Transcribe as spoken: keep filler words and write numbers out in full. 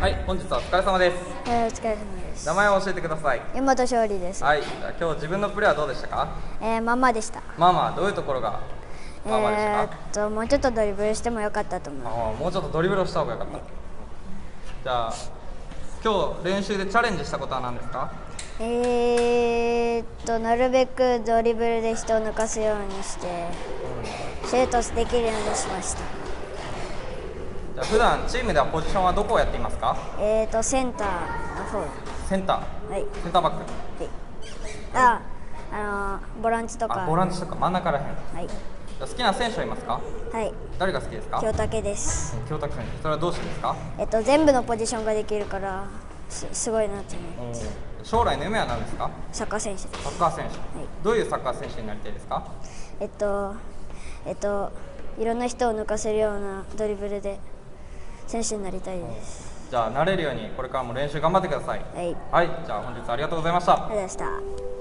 はい、本日はお疲れ様です。 えー、お疲れ様です。 名前を教えてください。 山本勝利です。 はい、じゃあ今日自分のプレーはどうでしたか？ えー、まあまあでした。 まあまあ、どういうところがまあまあでしたか？ えー、っともうちょっとドリブルしてもよかったと思う。 あもうちょっとドリブルをした方がよかった。じゃあ今日練習でチャレンジしたことは何ですか？ えー、っとなるべくドリブルで人を抜かすようにしてシュートできるようにしました。 じゃあ普段チームではポジションはどこをやっていますか？ えー、っとセンターの方。 センター。 はい。 センターバック。はい。 あ、あのー、ボランチとか。 あ、ボランチとか真ん中らへん。 はい。 好きな選手はいますか？ はい。 誰が好きですか？ 清武です。 清武選手。それはどうしてですか？ えっと全部のポジションができるからす、すごいなって思います。 将来の夢は何ですか？ サッカー選手です。 サッカー選手。はい。どういうサッカー選手になりたいですか？ えっとえっといろんな人を抜かせるようなドリブルで選手になりたいです。 じゃあ慣れるようにこれからも練習頑張ってください。 はい。 はい。じゃあ本日はありがとうございました。 ありがとうございました。